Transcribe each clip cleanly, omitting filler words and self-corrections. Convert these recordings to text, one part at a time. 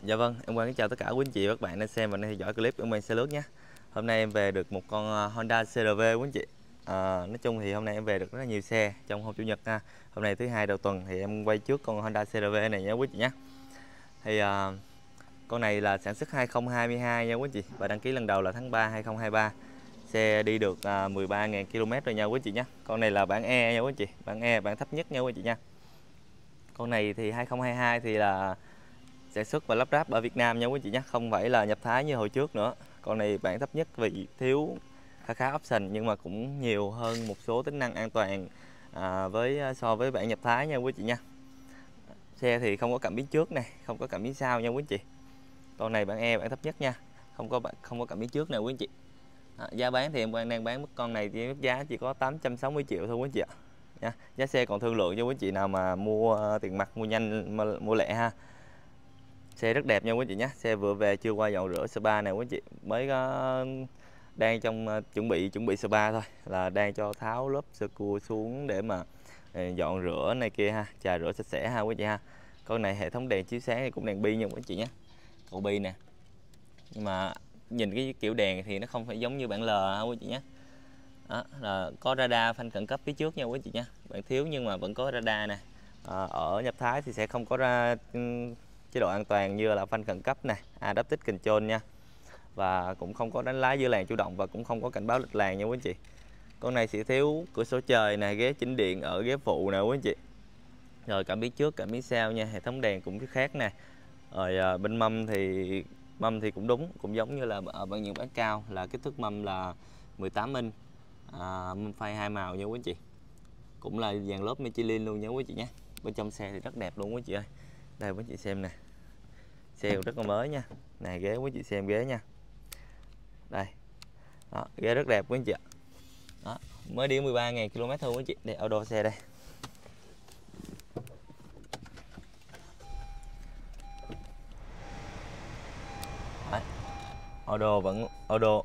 Dạ vâng, em Quang kính chào tất cả quý anh chị và các bạn đang xem và đang theo dõi clip của em Quang xe lướt nhé. Hôm nay em về được một con Honda CR-V quý anh chị. Nói chung thì hôm nay em về được rất là nhiều xe trong hôm chủ nhật ha. Hôm nay thứ hai đầu tuần thì em quay trước con Honda CR-V này nha quý chị nhé. Thì con này là sản xuất 2022 nha quý chị, và đăng ký lần đầu là tháng 3 2023. Xe đi được 13.000 km rồi nha quý chị nhé. Con này là bản E nha quý chị, bản E, bản thấp nhất nha quý chị nha. Con này thì 2022 thì là sản xuất và lắp ráp ở Việt Nam nha quý chị nhé, không phải là nhập Thái như hồi trước nữa. Con này bản thấp nhất vì thiếu khá option, nhưng mà cũng nhiều hơn một số tính năng an toàn so với bản nhập Thái nha quý chị nha. Xe thì không có cảm biến trước này, không có cảm biến sau nha quý chị. Con này bản E, bản thấp nhất nha, không có cảm biến trước nè quý chị. Giá bán thì em đang bán mức con này thì mức giá chỉ có 860 triệu thôi quý chị ạ. Nha. Giá xe còn thương lượng cho quý chị nào mà mua tiền mặt, mua nhanh, mua lẹ ha. Xe rất đẹp nha quý chị nhé. Xe vừa về chưa qua dọn rửa spa nè quý chị, mới có đang trong chuẩn bị spa thôi, là đang cho tháo lớp sơ cua xuống để mà dọn rửa này kia ha, chà rửa sạch sẽ ha quý chị ha. Con này hệ thống đèn chiếu sáng thì cũng đèn bi nha quý chị nhé, cầu bi nè, nhưng mà nhìn cái kiểu đèn thì nó không phải giống như bản L ha quý chị nhé. Đó, là có radar phanh khẩn cấp phía trước nha quý chị nha, bạn thiếu nhưng mà vẫn có radar nè. Ở nhập Thái thì sẽ không có ra chế độ an toàn như là phanh khẩn cấp này, Adaptive Control nha, và cũng không có đánh lái giữa làn chủ động, và cũng không có cảnh báo lệch làn nha quý anh chị. Con này sẽ thiếu cửa sổ trời này, ghế chỉnh điện ở ghế phụ nè quý anh chị. Rồi cảm biến trước, cảm biến sau nha, hệ thống đèn cũng khác nè. Rồi bên mâm thì cũng đúng, cũng giống như là ở những bản cao, là kích thước mâm là 18 inch, mâm phay hai màu nha quý anh chị. Cũng là dàn lốp Michelin luôn nha quý chị nhé. Bên trong xe thì rất đẹp luôn quý chị ơi. Đây quý chị xem nè, xe cũng rất là mới nha. Này ghế quý chị xem ghế nha. Đây. Đó, ghế rất đẹp quý anh chị ạ. Đó, mới đi 13.000 km thôi quý chị. Đây auto xe đây. Đấy. Auto vẫn auto.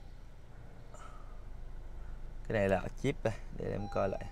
Cái này là chip đây, để em coi lại.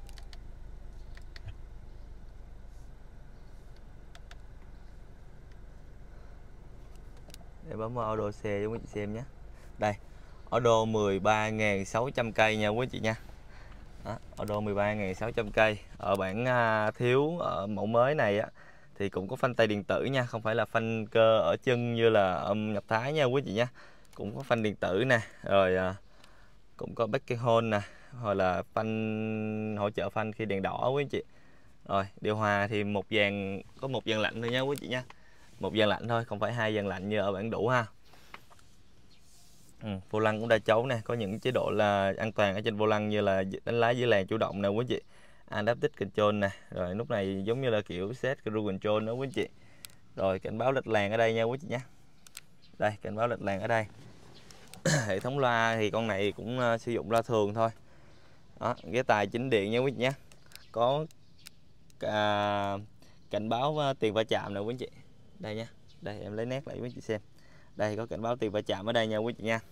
Để bấm vào auto xe cho quý chị xem nhé. Đây, auto 13.600 cây nha quý chị nha. Đó, auto 13.600 cây. Ở bản thiếu ở mẫu mới này á thì cũng có phanh tay điện tử nha, không phải là phanh cơ ở chân như là nhập Thái nha quý chị nha. Cũng có phanh điện tử nè, rồi cũng có backing hold nè, hoặc là phanh hỗ trợ phanh khi đèn đỏ quý chị. Rồi điều hòa thì có một dàn lạnh thôi nha quý chị nha, một dàn lạnh thôi, không phải hai dàn lạnh như ở bản đủ ha. Vô lăng cũng đa chấu nè, có những chế độ là an toàn ở trên vô lăng như là đánh lái dưới làn chủ động nè quý chị, Adaptive Control nè, rồi lúc này giống như là kiểu set cruise control đó quý chị. Rồi cảnh báo lệch làn ở đây nha quý chị nhé. Đây, cảnh báo lệch làn ở đây. Hệ thống loa thì con này cũng sử dụng loa thường thôi. Đó, ghế tài chỉnh điện nha quý chị nhé. Có cảnh báo tiền va chạm nè quý chị. Đây nha, đây em lấy nét lại quý chị xem. Đây có cảnh báo tiền va chạm ở đây nha quý chị nha.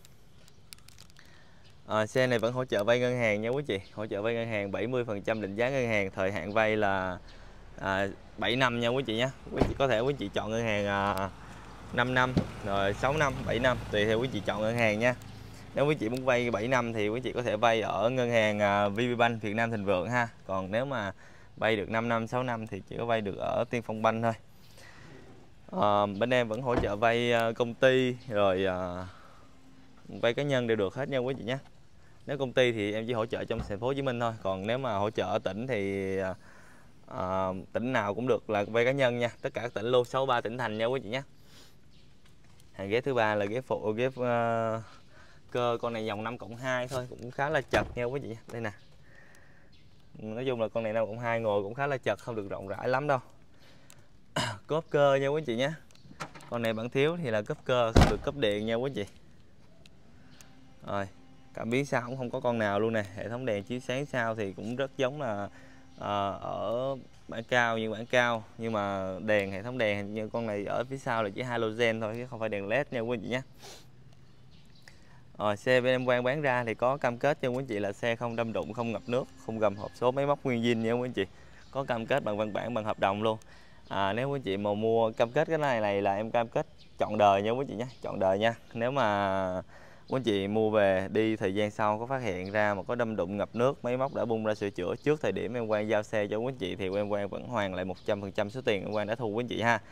Xe này vẫn hỗ trợ vay ngân hàng nha quý chị, hỗ trợ vay ngân hàng 70% định giá ngân hàng, thời hạn vay là 7 năm nha quý chị nhé. Quý chị có thể quý chị chọn ngân hàng 5 năm, rồi 6 năm, 7 năm, tùy theo quý chị chọn ngân hàng nha. Nếu quý chị muốn vay 7 năm thì quý chị có thể vay ở ngân hàng VPBank Việt Nam Thịnh Vượng ha. Còn nếu mà vay được 5 năm, 6 năm thì chỉ có vay được ở Tiên Phong Bank thôi. Bên em vẫn hỗ trợ vay công ty, rồi vay cá nhân đều được hết nha quý chị nhé. Nếu công ty thì em chỉ hỗ trợ trong thành phố Hồ Chí Minh thôi, còn nếu mà hỗ trợ ở tỉnh thì tỉnh nào cũng được là vay cá nhân nha, tất cả các tỉnh luôn, 63 tỉnh thành nha quý chị nhé. Hàng ghế thứ ba là ghế phụ, ghế cơ, con này dòng 5+2 thôi, cũng khá là chật nha quý chị. Đây nè, nói chung là con này 5+2 ngồi cũng khá là chật, không được rộng rãi lắm đâu. Cốp cơ nha quý chị nhé. Con này bản thiếu thì là cốp cơ, không được cốp điện nha quý chị. Rồi cảm biến sau cũng không có con nào luôn nè. Hệ thống đèn chiếu sáng sau thì cũng rất giống là ở bản cao, như bản cao, nhưng mà hệ thống đèn như con này ở phía sau là chỉ halogen thôi chứ không phải đèn led nha quý chị nhé. Rồi xe bên em Quang bán ra thì có cam kết cho quý chị là xe không đâm đụng, không ngập nước, không gầm hộp số, máy móc nguyên zin nha quý chị. Có cam kết bằng văn bản, bằng hợp đồng luôn. Nếu quý anh chị mà mua cam kết cái này là em cam kết trọn đời nha quý anh chị nhé, trọn đời nha. Nếu mà quý anh chị mua về đi thời gian sau có phát hiện ra mà có đâm đụng ngập nước, máy móc đã bung ra sửa chữa trước thời điểm em Quang giao xe cho quý anh chị thì em Quang vẫn hoàn lại 100% số tiền em Quang đã thu quý anh chị ha.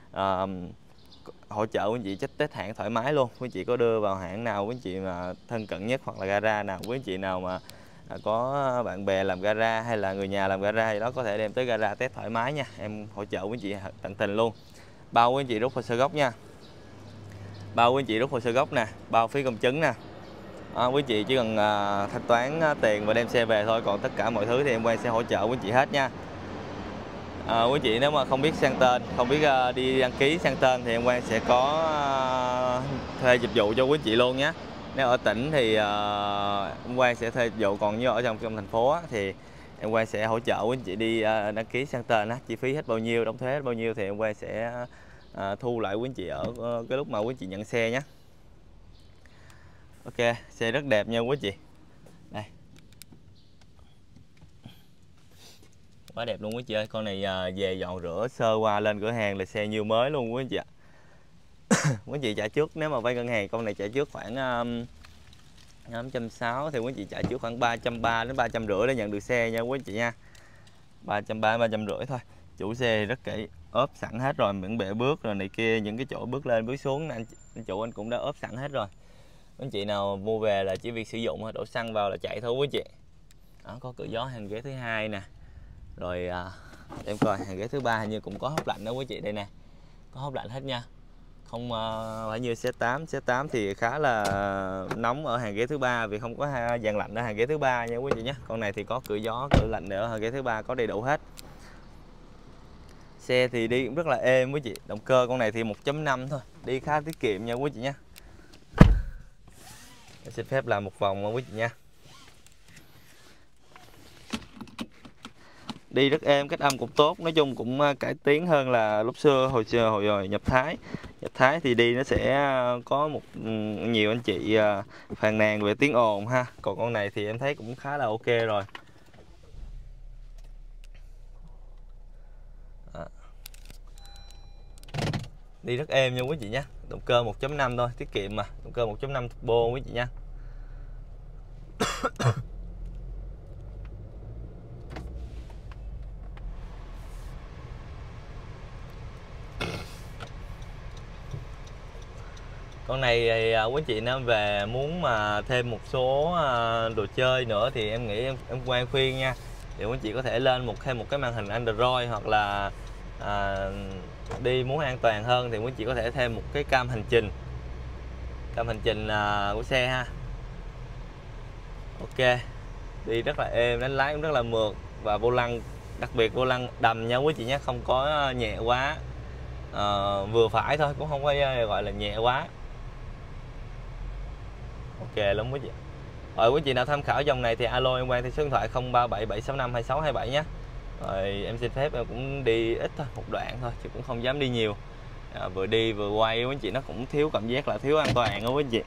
Hỗ trợ quý anh chị check test hãng thoải mái luôn. Quý anh chị có đưa vào hãng nào quý anh chị mà thân cận nhất, hoặc là gara nào quý anh chị nào mà có bạn bè làm gara hay là người nhà làm gara thì đó có thể đem tới gara test thoải mái nha, em hỗ trợ quý anh chị tận tình luôn. Bao quý anh chị rút hồ sơ gốc nha, bao quý anh chị rút hồ sơ gốc nè, bao phí công chứng nè. Quý anh chị chỉ cần thanh toán tiền và đem xe về thôi, còn tất cả mọi thứ thì em Quang sẽ hỗ trợ quý anh chị hết nha. Quý anh chị nếu mà không biết sang tên, không biết đi đăng ký sang tên thì em Quang sẽ có thuê dịch vụ cho quý anh chị luôn nhé. Nếu ở tỉnh thì em Quang sẽ thuê dịch vụ, còn như ở trong thành phố thì em Quang sẽ hỗ trợ quý anh chị đi đăng ký sang tên chi phí hết bao nhiêu, đóng thuế hết bao nhiêu thì em Quang sẽ thu lại quý anh chị ở cái lúc mà quý anh chị nhận xe nhé. Ok, xe rất đẹp nha quý anh chị. Đây, quá đẹp luôn quý anh chị ơi. Con này về dọn rửa sơ qua lên cửa hàng là xe như mới luôn quý anh chị ạ. Quý anh chị trả trước, nếu mà vay ngân hàng con này trả trước khoảng 860 thì quý anh chị trả trước khoảng 330 đến 350 để nhận được xe nha quý anh chị nha. 330 350 thôi. Chủ xe rất kỹ, ốp sẵn hết rồi, những bệ bước rồi này kia, những cái chỗ bước lên bước xuống anh chủ anh cũng đã ốp sẵn hết rồi. Quý anh chị nào mua về là chỉ việc sử dụng, đổ xăng vào là chạy thôi quý anh chị. Đó, có cửa gió hàng ghế thứ hai nè. Rồi em coi hàng ghế thứ ba hình như cũng có hốc lạnh đó quý chị, đây nè. Có hốc lạnh hết nha. Không phải như C8 thì khá là nóng ở hàng ghế thứ ba vì không có dàn lạnh ở hàng ghế thứ ba nha quý chị nhé. Con này thì có cửa gió, cửa lạnh ở hàng ghế thứ ba, có đầy đủ hết. Xe thì đi cũng rất là êm quý chị. Động cơ con này thì 1.5 thôi, đi khá tiết kiệm nha quý chị nhé. Em xin phép làm một vòng quý chị nha. Đi rất êm, cách âm cũng tốt, nói chung cũng cải tiến hơn là lúc xưa hồi nhập Thái. Nhập Thái thì đi nó sẽ có nhiều anh chị phàn nàn về tiếng ồn ha. Còn con này thì em thấy cũng khá là ok rồi. Đi rất êm nha quý chị nhé. Động cơ 1.5 thôi, tiết kiệm mà. Động cơ 1.5 turbo quý chị nha. Con này thì quý anh chị nếu về muốn mà thêm một số đồ chơi nữa thì em nghĩ em Quang khuyên nha, thì quý anh chị có thể lên thêm một cái màn hình Android, hoặc là đi muốn an toàn hơn thì quý anh chị có thể thêm một cái cam hành trình của xe ha. Ok, đi rất là êm, đánh lái cũng rất là mượt, và vô lăng, đặc biệt vô lăng đầm nha quý chị nhé, không có nhẹ quá, vừa phải thôi, cũng không có gọi là nhẹ quá. Ok lắm quý chị. Rồi quý chị nào tham khảo dòng này thì alo em Quang theo số điện thoại 0377652627 nhé. Rồi em xin phép em cũng đi ít thôi, một đoạn thôi chứ cũng không dám đi nhiều. Vừa đi vừa quay quý chị, nó cũng thiếu cảm giác là thiếu an toàn đó quý chị.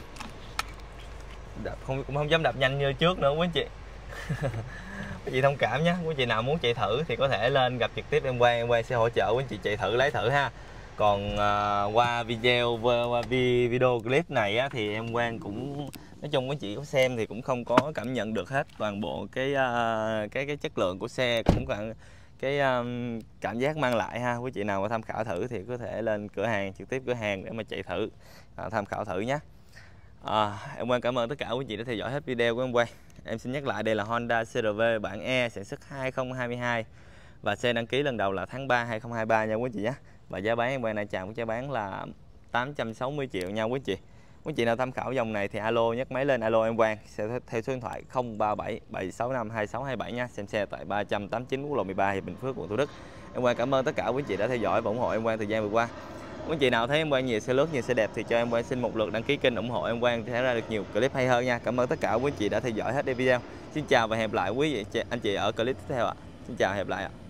Cũng không dám đạp nhanh như trước nữa quý chị. Quý chị thông cảm nhé. Quý chị nào muốn chạy thử thì có thể lên gặp trực tiếp em Quang sẽ hỗ trợ quý chị chạy thử, lấy thử ha. Còn qua video clip này á, thì em Quang cũng nói chung quý chị có xem thì cũng không có cảm nhận được hết toàn bộ cái chất lượng của xe, cũng cái cảm giác mang lại ha. Quý chị nào mà tham khảo thử thì có thể lên cửa hàng, trực tiếp cửa hàng để mà chạy thử, tham khảo thử nhé. Em Quang cảm ơn tất cả quý chị đã theo dõi hết video của em Quang. Em xin nhắc lại đây là Honda CR-V bản E sản xuất 2022 và xe đăng ký lần đầu là tháng 3 2023 nha quý chị nhé. Và giá bán em Quang này chào của giá bán là 860 triệu nha quý chị. Quý chị nào tham khảo dòng này thì alo, nhấc máy lên alo em Quang sẽ theo số điện thoại 037 765 2627 nha. Xem xe tại 389 quốc lộ 13 Hiệp Bình Phước, quận Thủ Đức. Em Quang cảm ơn tất cả quý chị đã theo dõi và ủng hộ em Quang thời gian vừa qua. Quý chị nào thấy em Quang nhiều xe lướt, nhiều xe đẹp thì cho em Quang xin một lượt đăng ký kênh ủng hộ em Quang sẽ ra được nhiều clip hay hơn nha. Cảm ơn tất cả quý chị đã theo dõi hết video. Xin chào và hẹn gặp lại quý vị anh chị ở clip tiếp theo ạ. Xin chào, hẹn gặp lại ạ.